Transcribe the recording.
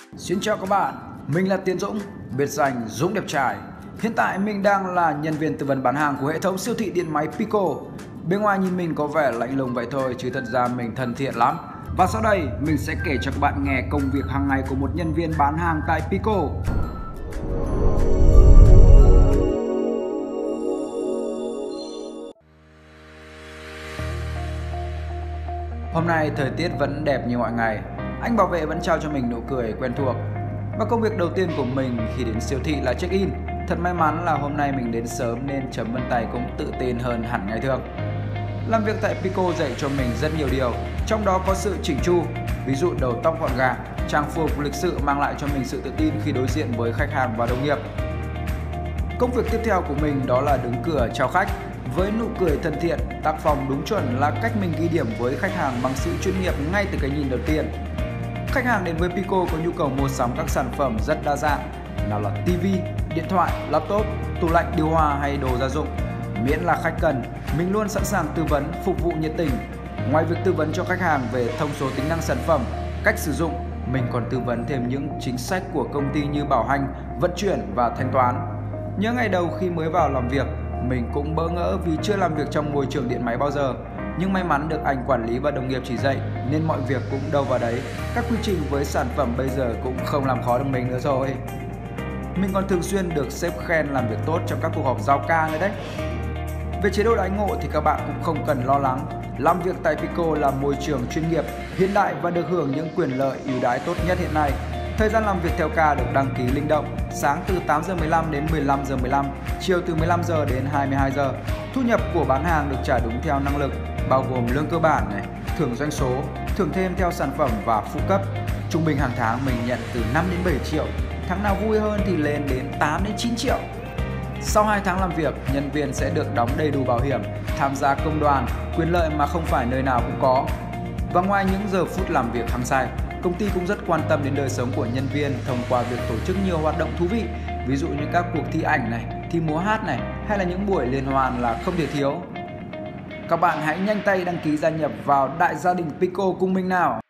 Xin chào các bạn, mình là Tiến Dũng, biệt danh Dũng đẹp trai. Hiện tại mình đang là nhân viên tư vấn bán hàng của hệ thống siêu thị điện máy Pico. Bên ngoài nhìn mình có vẻ lạnh lùng vậy thôi chứ thật ra mình thân thiện lắm. Và sau đây mình sẽ kể cho các bạn nghe công việc hàng ngày của một nhân viên bán hàng tại Pico. Hôm nay thời tiết vẫn đẹp như mọi ngày. Anh bảo vệ vẫn trao cho mình nụ cười quen thuộc. Và công việc đầu tiên của mình khi đến siêu thị là check-in. Thật may mắn là hôm nay mình đến sớm nên chấm vân tay cũng tự tin hơn hẳn ngày thường. Làm việc tại Pico dạy cho mình rất nhiều điều, trong đó có sự chỉnh chu. Ví dụ đầu tóc gọn gàng, trang phục lịch sự mang lại cho mình sự tự tin khi đối diện với khách hàng và đồng nghiệp. Công việc tiếp theo của mình đó là đứng cửa chào khách. Với nụ cười thân thiện, tác phong đúng chuẩn là cách mình ghi điểm với khách hàng bằng sự chuyên nghiệp ngay từ cái nhìn đầu tiên. Khách hàng đến với Pico có nhu cầu mua sắm các sản phẩm rất đa dạng, nào là TV, điện thoại, laptop, tủ lạnh, điều hòa hay đồ gia dụng. Miễn là khách cần, mình luôn sẵn sàng tư vấn, phục vụ nhiệt tình. Ngoài việc tư vấn cho khách hàng về thông số tính năng sản phẩm, cách sử dụng, mình còn tư vấn thêm những chính sách của công ty như bảo hành, vận chuyển và thanh toán. Nhớ ngày đầu khi mới vào làm việc, mình cũng bỡ ngỡ vì chưa làm việc trong môi trường điện máy bao giờ. Nhưng may mắn được anh quản lý và đồng nghiệp chỉ dạy nên mọi việc cũng đâu vào đấy. Các quy trình với sản phẩm bây giờ cũng không làm khó được mình nữa rồi. Mình còn thường xuyên được sếp khen làm việc tốt trong các cuộc họp giao ca nữa đấy. Về chế độ đãi ngộ thì các bạn cũng không cần lo lắng. Làm việc tại Pico là môi trường chuyên nghiệp, hiện đại và được hưởng những quyền lợi ưu đãi tốt nhất hiện nay. Thời gian làm việc theo ca được đăng ký linh động, sáng từ 8:15 đến 15:15, chiều từ 15 giờ đến 22 giờ. Thu nhập của bán hàng được trả đúng theo năng lực, bao gồm lương cơ bản này, thưởng doanh số, thưởng thêm theo sản phẩm và phụ cấp. Trung bình hàng tháng mình nhận từ 5 đến 7 triệu, tháng nào vui hơn thì lên đến 8 đến 9 triệu. Sau 2 tháng làm việc, nhân viên sẽ được đóng đầy đủ bảo hiểm, tham gia công đoàn, quyền lợi mà không phải nơi nào cũng có. Và ngoài những giờ phút làm việc hăng say, công ty cũng rất quan tâm đến đời sống của nhân viên thông qua việc tổ chức nhiều hoạt động thú vị, ví dụ như các cuộc thi ảnh này, thi múa hát này, hay là những buổi liên hoan là không thể thiếu. Các bạn hãy nhanh tay đăng ký gia nhập vào đại gia đình Pico cùng mình nào!